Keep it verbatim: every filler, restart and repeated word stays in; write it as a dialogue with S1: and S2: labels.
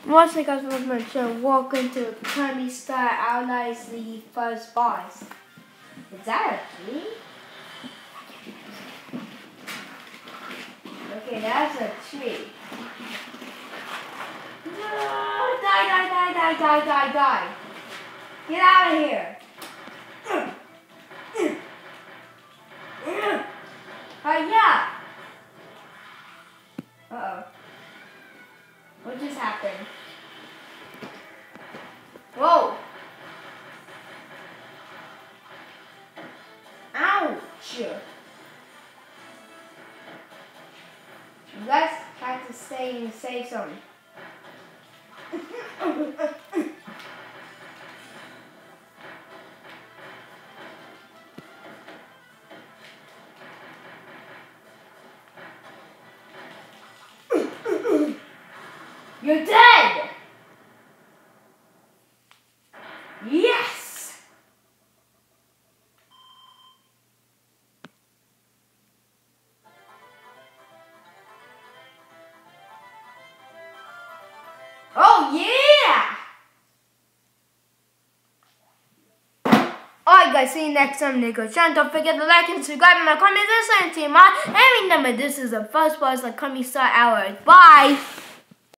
S1: What's the guys with my show? Welcome to Tiny Star Outlies the First Boss. Is that a tree? Okay, that's a tree. No, die, die, die, die, die, die, die. Get out of here. Hurry up. Uh-oh. What just happened? Whoa! Ouch! You guys have to stay and say something. You're dead! Yes! Oh yeah! Alright guys, see you next time, Nico Chan. Don't forget to like and subscribe and comment and listen to my. And remember, this is the first boss of Coming Star Hour. Bye!